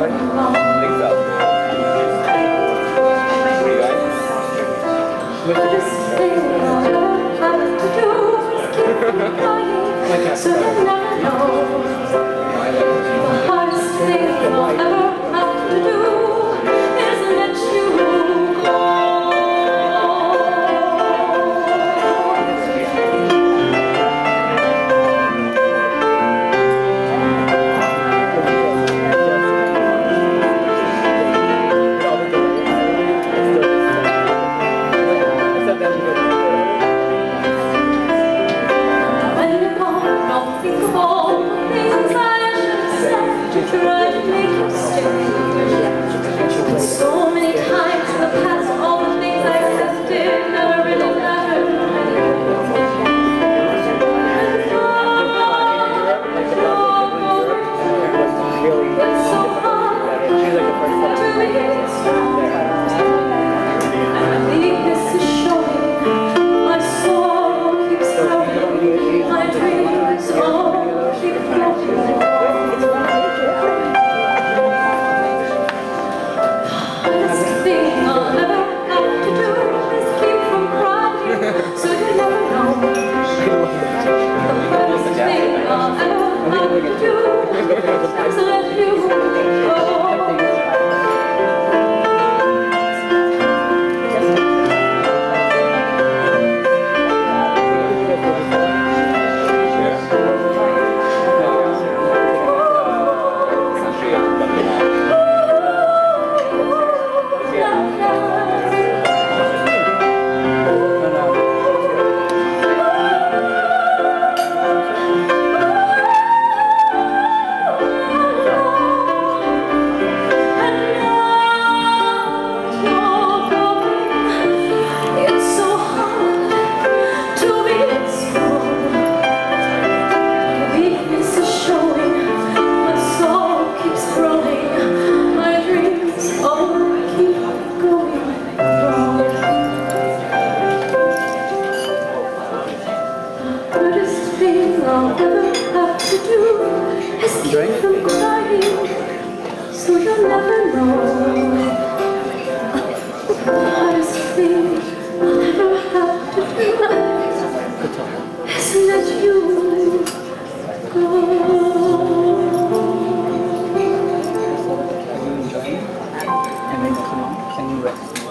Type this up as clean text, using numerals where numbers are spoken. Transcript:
So you never know. The hardest thing you'll ever have to do is let you go. So many times in the past, all the things I said did never really mattered. It's so hard to be strong. And my weakness is showing. My soul keeps growing. My dreams all keep growing. So you never know. The hardest thing I'll ever have to do is let you go. I'll ever have to do is keep from crying, so you'll never know. The hardest thing I'll ever have to do is let you go. Are you enjoying it? Can you rest?